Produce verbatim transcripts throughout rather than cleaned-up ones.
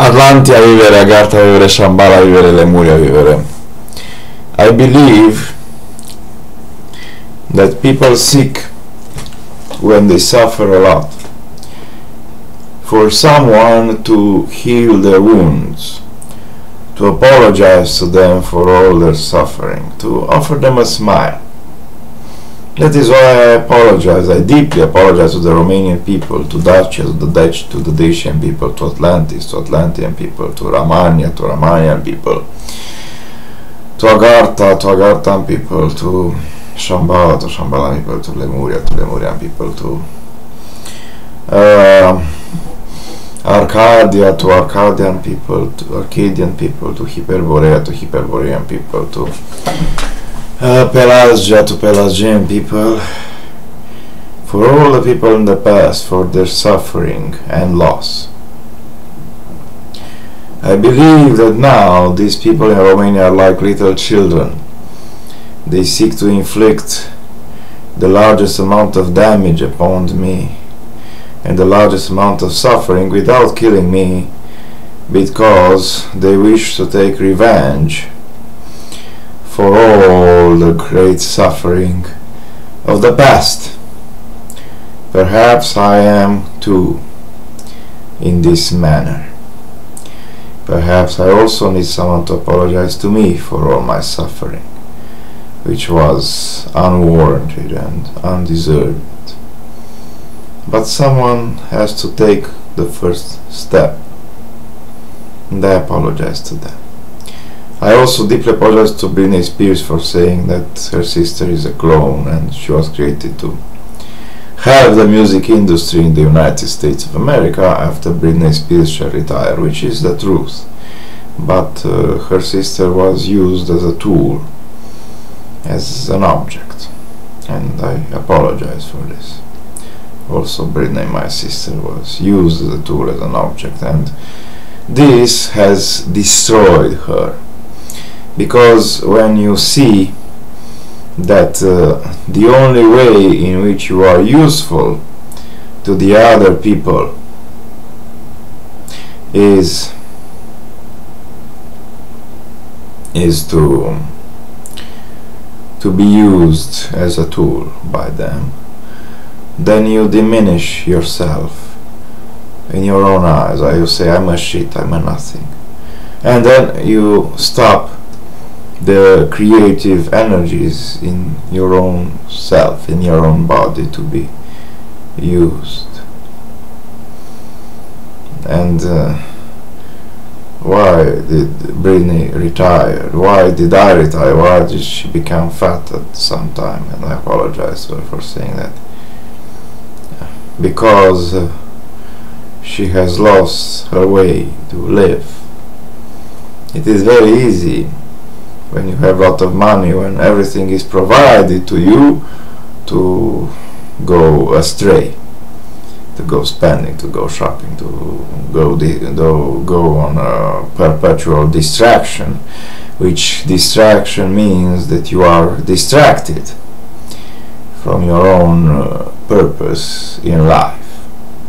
Atlantia vivere, Agartha vivere, Shambhala vivere, Lemuria vivere. I believe that people seek, when they suffer a lot, for someone to heal their wounds, to apologize to them for all their suffering, to offer them a smile. That is why I apologize. I deeply apologize to the Romanian people, to Dacia, to the Dutch, to the Dacian people, to Atlantis, to Atlantean people, to Romania, to Romanian people, to Agartha, to Agarthan people, to Shambhala, to Shambhala people, to Lemuria, to Lemurian people, to uh, Arcadia, to Arcadian people, to Arcadian people, to Hyperborea, to Hyperborean people, to uh, Pelasgia, to Pelagian people, for all the people in the past, for their suffering and loss. I believe that now these people in Romania are like little children. They seek to inflict the largest amount of damage upon me and the largest amount of suffering without killing me, because they wish to take revenge for all the great suffering of the past. Perhaps I am too in this manner. Perhaps I also need someone to apologize to me for all my suffering, which was unwarranted and undeserved. But someone has to take the first step, and I apologize to them. I also deeply apologize to Britney Spears for saying that her sister is a clone and she was created to have the music industry in the United States of America after Britney Spears shall retire, which is the truth. But uh, her sister was used as a tool, as an object, and I apologize for this. Also, Britney, my sister, was used as a tool, as an object, and this has destroyed her. Because when you see that uh, the only way in which you are useful to the other people is is to to be used as a tool by them, then you diminish yourself in your own eyes. Or you say, I'm a shit, I'm a nothing, and then you stop the creative energies in your own self, in your own body, to be used. And uh, why did Britney retire? Why did I retire? Why did she become fat at some time? And I apologize to her for saying that. Because uh, she has lost her way to live. It is very easy when you have a lot of money, when everything is provided to you, to go astray, to go spending, to go shopping, to go to go on a perpetual distraction, which distraction means that you are distracted from your own uh, purpose in life.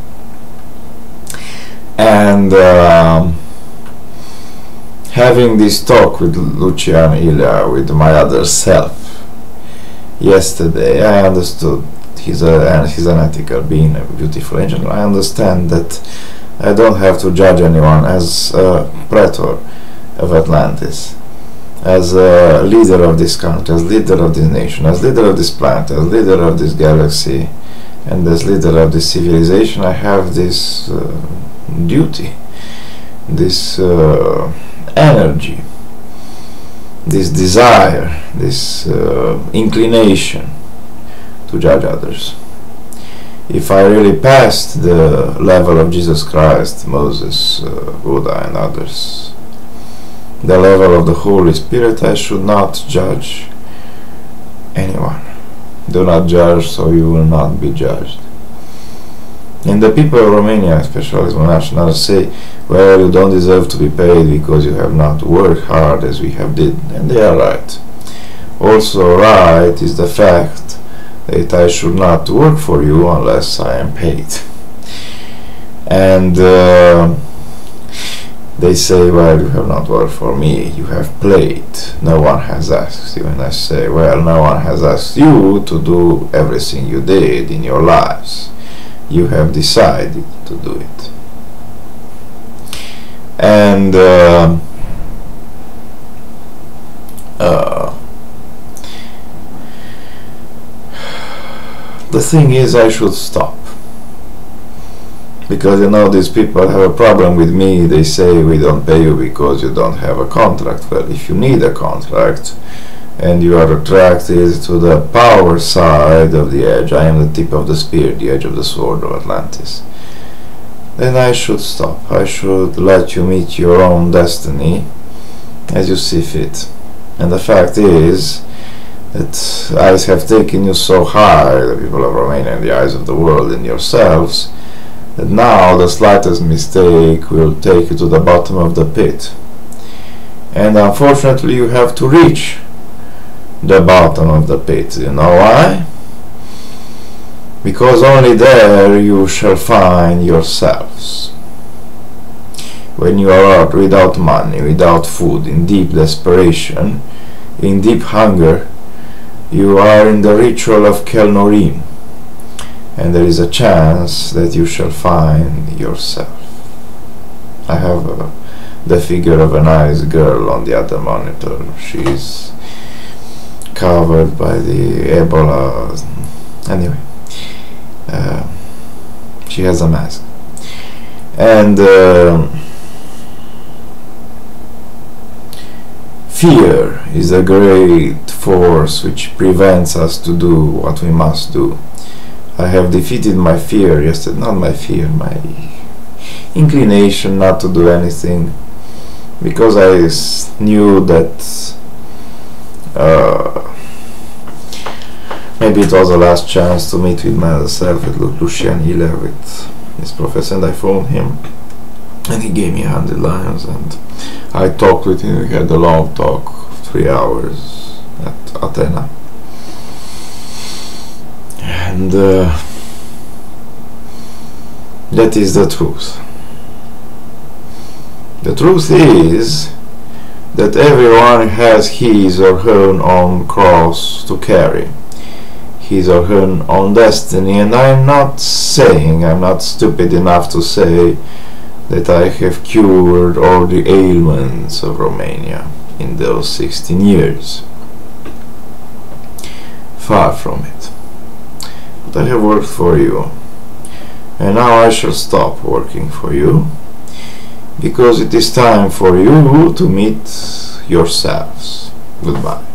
And um, having this talk with Lucian Ilya, with my other self, yesterday, I understood he's a he's an ethical being, a beautiful angel. I understand that I don't have to judge anyone as a praetor of Atlantis, as a leader of this country, as leader of this nation, as leader of this planet, as leader of this galaxy, and as leader of this civilization. I have this uh, duty, this uh, energy, this desire, this uh, inclination to judge others. If I really passed the level of Jesus Christ, Moses, uh, Buddha and others, the level of the Holy Spirit, I should not judge anyone. Do not judge, so you will not be judged. And the people of Romania, especially as nationals, say, well, you don't deserve to be paid because you have not worked hard as we have did, and they are right. Also right is the fact that I should not work for you unless I am paid. And uh, They say, well, you have not worked for me, you have played, no one has asked you. And I say, well, no one has asked you to do everything you did in your lives. You have decided to do it. And uh, uh, the thing is, I should stop. Because, you know, these people have a problem with me. They say, we don't pay you because you don't have a contract. Well, if you need a contract and you are attracted to the power side of the edge, I am the tip of the spear, the edge of the sword of Atlantis, then I should stop. I should let you meet your own destiny as you see fit. And the fact is that I have taken you so high, the people of Romania, in the eyes of the world and yourselves, that now the slightest mistake will take you to the bottom of the pit. And unfortunately you have to reach the bottom of the pit. You know why? Because only there you shall find yourselves. When you are out without money, without food, in deep desperation, in deep hunger, you are in the ritual of Kel Norim. And there is a chance that you shall find yourself. I have uh, the figure of a nice girl on the other monitor. She's covered by the Ebola. Anyway, uh, she has a mask. And uh, fear is a great force which prevents us to do what we must do. I have defeated my fear yesterday, not my fear, my inclination not to do anything, because I s knew that uh, maybe it was the last chance to meet with myself, with Lucian Hille, with his professor, and I phoned him, and he gave me a hundred lions, and I talked with him. We had a long talk, three hours at Athena. And uh, that is the truth. The truth is that everyone has his or her own cross to carry, his or her own destiny, and I'm not saying, I'm not stupid enough to say that I have cured all the ailments of Romania in those sixteen years. Far from it. I have worked for you, and now I shall stop working for you, because it is time for you to meet yourselves. Goodbye.